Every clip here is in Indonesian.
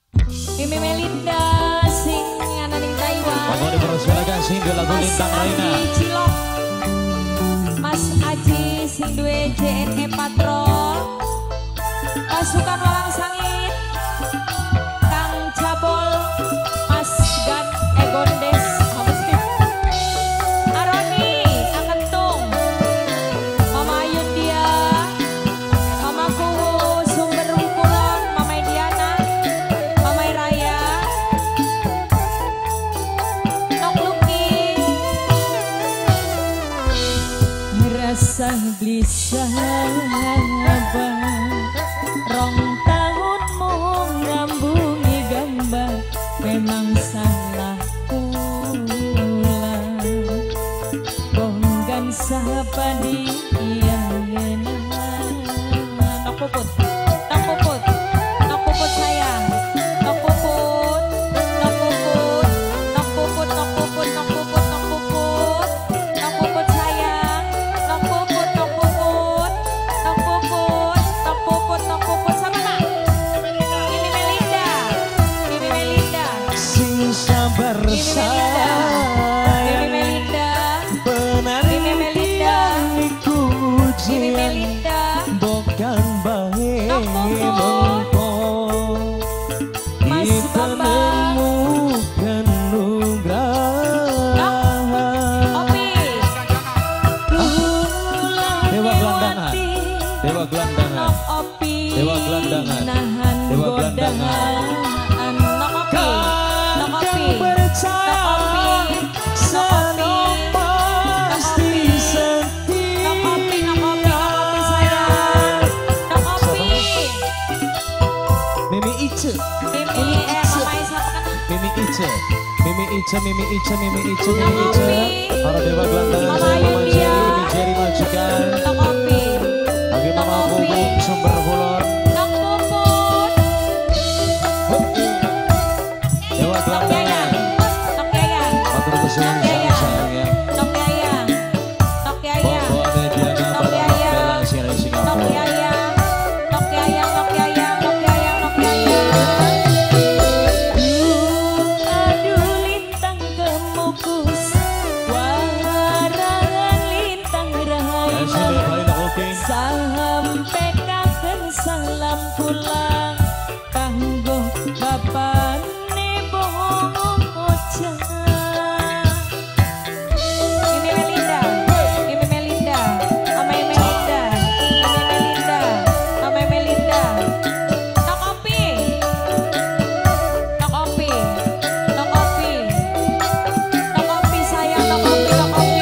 Mimi Melinda sing ananing Taiwan. Pokoknya dipersilakan sing di lagu Lintang Raina. Cilok. Mas Aji sing duwe JNE Patrol. Pasukan Walang Sangit. Kang Cabol. Mas Gan Gondes. Aroni Akentung. Mama Yundia. Mama Kuwu Sumber Rungkulan. Mama Diana. Mama Raya. Nok Luki. Rasa gelisah rong tahunmu ngambungi gambar memang salah pula bonggan sapa dia nok puput sayang nok puput sayang nok puput sama nak Mimi Melinda Sing sabar sayang benar Mimi Melinda iku Mimi ujian Melinda bukan baik Nok puput. mengko Mas kita Bambang. menemukan nugrah Opi Dewa Gelandangan. Dewa Gelandangan. Opi Dewa Gelandangan. nahan Dewa godahan Nok Opi Nok Opi percaya senang pasti setia Nok Opi sayang Nok Opi Mimi Ice Mimi Mama Isap kan Mimi Ice Nok Opi para Dewa Gelandangan Mama saya Mama Yulia. Jerry Mimi Jerry majikan Nok Opi bagi Mama Nok Opi. Bubuk Sumber Kulon Nok Puput Dewa Nok Gelandangan Yayang Nok Yayang matur nuwun Nok Yayang. sayang ya Nok Yayang Nok Yayang pokoknya Diana Nok pada Yayang. Bella Singapura Nok Singapura Yayang Nok Yayang Nok Yayang Nok Yayang Nok Yayang Aduh lintang kemukus warangan lintang ya sini rahayu balik nak oke sampai kapan salam pulang kanggo bapane bohong ocah Mimi Melinda Amai Melinda Amai Melinda Nok Opi sayang Nok Opi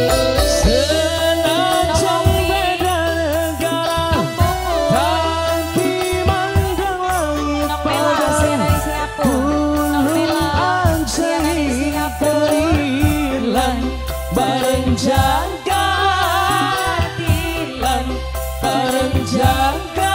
Senajan beda negara tapi mandang langit Nok Mela saya dari Singapura Nok Mela saya dari Singapura Tilan bareng jaga Tilan bareng jaga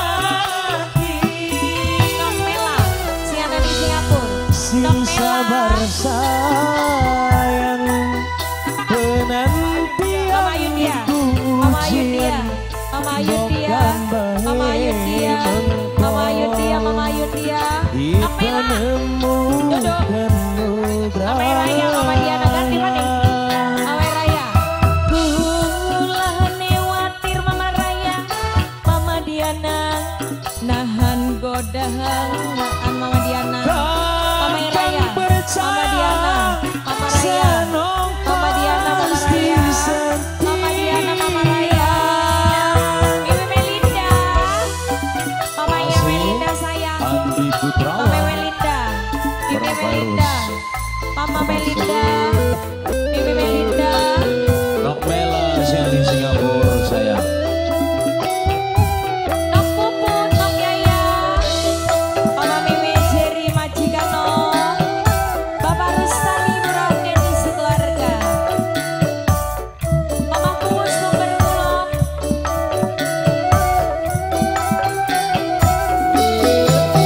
Nok Mela saya dari Singapura Sing Nok sabar Mela sayang penantian Mama Yudia Mama Yudia Mama Yudia Mama Yudia Mama Yudia Mama Yudia Nok kita Mela nemukan nugrah Amai Raya Mama Diana ganti mana Amai Raya Ulah newatir Mama Raya Mama Diana nahan godahan Mama Diana Amai Raya Mama Diana Mama Raya Mama Diana Mama Raya Mama Diana Mama Raya Mimi Melinda Mama ya Melinda sayang Andi Putra Mama Melinda Mimi Melinda Mama Melinda Mimi Melinda Nok Mela di Singapura sayang Nok Puput Nok Yaya Mama Mimi Jerry Majikano Bapak Rustami Merauke di sekeluarga Mama Kuwu Sumber Kulon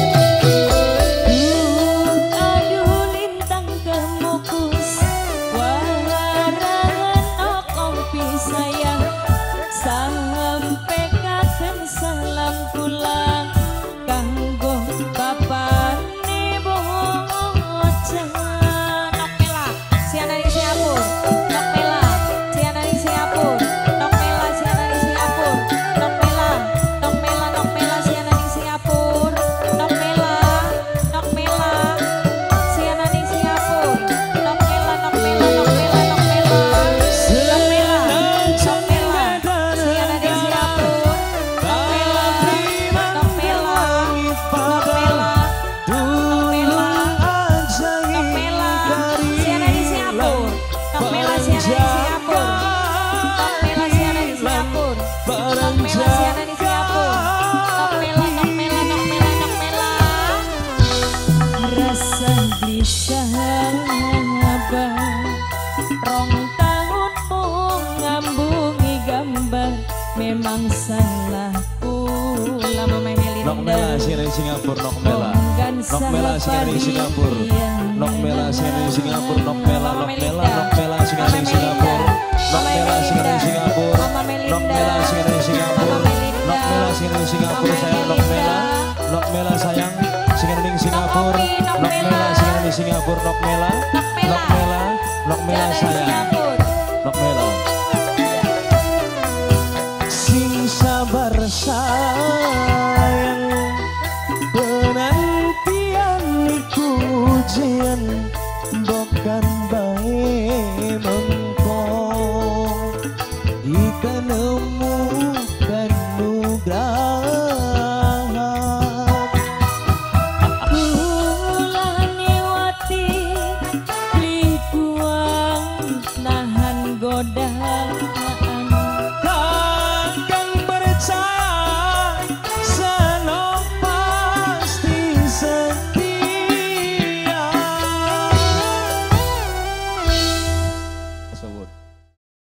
Aduh lintang kemukus sahabat rong tahunmu ngambungi gambar memang salahku lama Melinda Nok Mela sing dari Singapura Nok Mela Nok Mela sing dari Singapura Nok Mela sing dari Singapura Nok Mela Nok Mela Nok Mela sing dari Singapura Nok Mela sing dari Singapura Nok Mela sing dari Singapura Nok Mela sing dari Singapura sayang Nok Mela Nok Mela sayang sing dari Singapura Nok Mela sing dari Singapura Nok Mela Nok Mela Nok Mela sayang Nok Mela sing sabar sayang penantian iku ujian